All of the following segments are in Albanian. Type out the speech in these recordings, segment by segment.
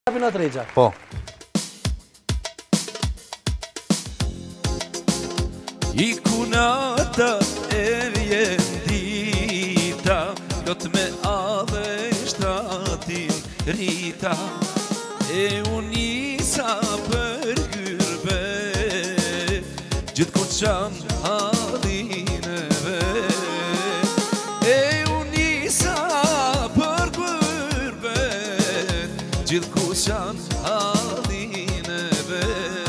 Në Tregja. Po. I kunata e vjen dita, lot me adhe shtratin rita, e unisa për gyrbe, gjithë ku qanë hadineve, e unisa për gyrbe, gjithë ku qanë hadineve.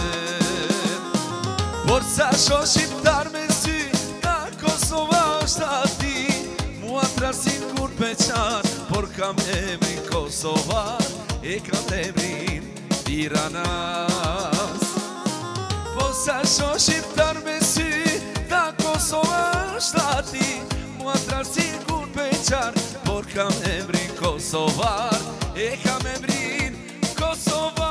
Por sa shoh shqiptar me sy, ka Kosova është ati, mua trasin kur peqar, por kam emrin Kosovar, e kam emrin Tiranas. Por sa shoh shqiptar me sy, ka Kosova është ati, mua trasin kur peqar, por kam emrin Kosovar, e kam emrin Kosovar.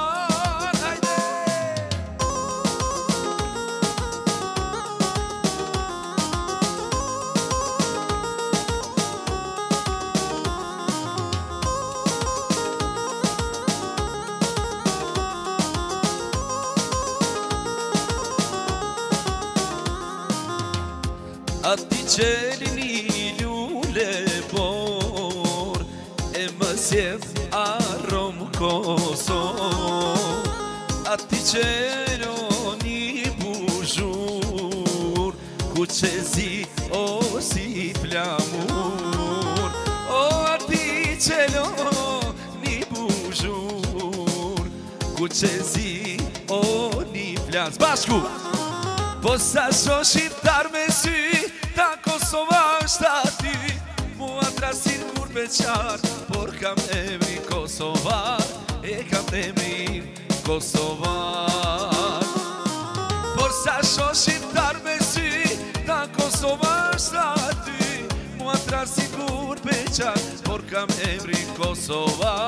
Ati qelini lule por, e më sjedh arom Kosov. Ati qeloni buzhur, ku qezi o si flamur. O ati qeloni buzhur, ku qezi o ni flas. Bashku! Po sa shoh shqiptar me sy, ta Kosova është ati, mua trasin kur beqar, por kam emrin Kosovar, e kam emrin Kosovar. Por sa shoh shqiptar me sy, ta Kosova është ati, mua trasin kur beqar, por kam emrin Kosovar,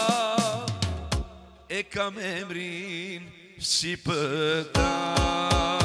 e kam emrin Shqiptar.